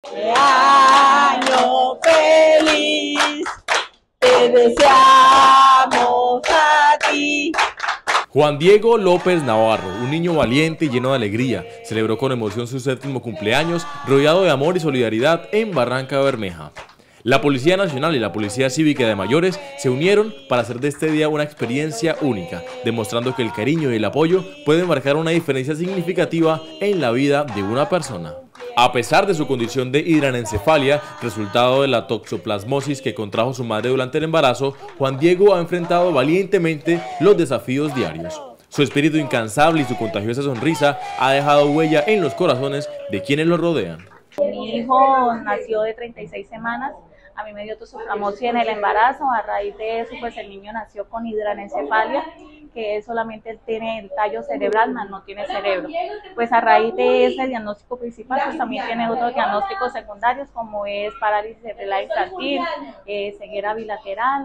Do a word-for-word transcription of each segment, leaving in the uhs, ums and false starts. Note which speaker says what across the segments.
Speaker 1: Año feliz, te deseamos a ti.
Speaker 2: Juan Diego López Navarro, un niño valiente y lleno de alegría, celebró con emoción su séptimo cumpleaños, rodeado de amor y solidaridad en Barranca Bermeja. La Policía Nacional y la Policía Cívica de Mayores se unieron para hacer de este día una experiencia única, demostrando que el cariño y el apoyo pueden marcar una diferencia significativa en la vida de una persona. A pesar de su condición de hidranencefalia, resultado de la toxoplasmosis que contrajo su madre durante el embarazo, Juan Diego ha enfrentado valientemente los desafíos diarios. Su espíritu incansable y su contagiosa sonrisa ha dejado huella en los corazones de quienes lo rodean.
Speaker 3: Mi hijo nació de treinta y seis semanas, a mí me dio toxoplasmosis en el embarazo, a raíz de eso pues el niño nació con hidranencefalia, que solamente tiene el tallo cerebral, más no tiene cerebro. Pues a raíz de ese diagnóstico principal, pues también tiene otros diagnósticos secundarios como es parálisis cerebral infantil, eh, ceguera bilateral,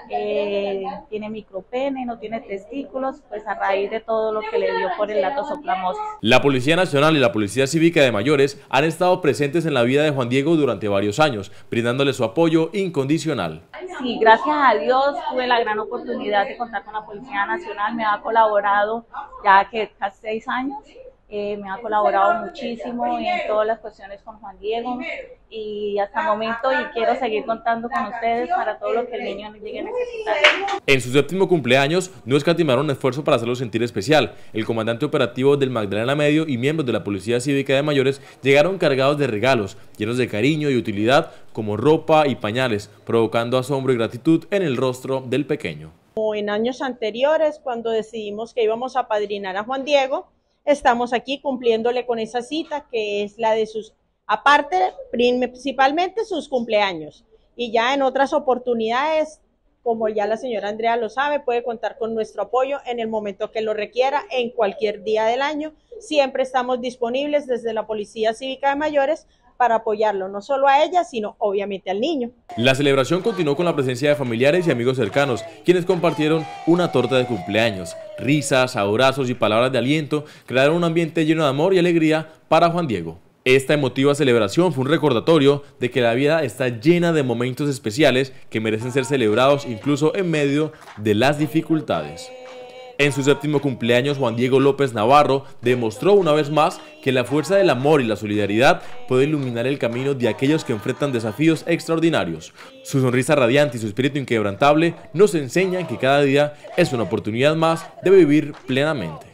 Speaker 3: eh, tiene micropene, no tiene testículos, pues a raíz de todo lo que le dio por la toxoplasmosis.
Speaker 2: La Policía Nacional y la Policía Cívica de Mayores han estado presentes en la vida de Juan Diego durante varios años, brindándole su apoyo incondicional.
Speaker 3: Sí, gracias a Dios tuve la gran oportunidad de contar con la Policía Nacional, me ha colaborado ya que casi seis años, eh, me ha colaborado muchísimo en todas las cuestiones con Juan Diego y hasta el momento y quiero seguir contando con ustedes para todo lo que el niño llegue a necesitar.
Speaker 2: En su séptimo cumpleaños no escatimaron esfuerzo para hacerlo sentir especial. El comandante operativo del Magdalena Medio y miembros de la Policía Cívica de Mayores llegaron cargados de regalos, llenos de cariño y utilidad como ropa y pañales, provocando asombro y gratitud en el rostro del pequeño.
Speaker 1: Como en años anteriores, cuando decidimos que íbamos a apadrinar a Juan Diego, estamos aquí cumpliéndole con esa cita que es la de sus, aparte, principalmente sus cumpleaños. Y ya en otras oportunidades, como ya la señora Andrea lo sabe, puede contar con nuestro apoyo en el momento que lo requiera, en cualquier día del año. Siempre estamos disponibles desde la Policía Cívica de Mayores para apoyarlo, no solo a ella, sino obviamente al niño.
Speaker 2: La celebración continuó con la presencia de familiares y amigos cercanos, quienes compartieron una torta de cumpleaños. Risas, abrazos y palabras de aliento crearon un ambiente lleno de amor y alegría para Juan Diego. Esta emotiva celebración fue un recordatorio de que la vida está llena de momentos especiales que merecen ser celebrados incluso en medio de las dificultades. En su séptimo cumpleaños, Juan Diego López Navarro demostró una vez más que la fuerza del amor y la solidaridad puede iluminar el camino de aquellos que enfrentan desafíos extraordinarios. Su sonrisa radiante y su espíritu inquebrantable nos enseñan que cada día es una oportunidad más de vivir plenamente.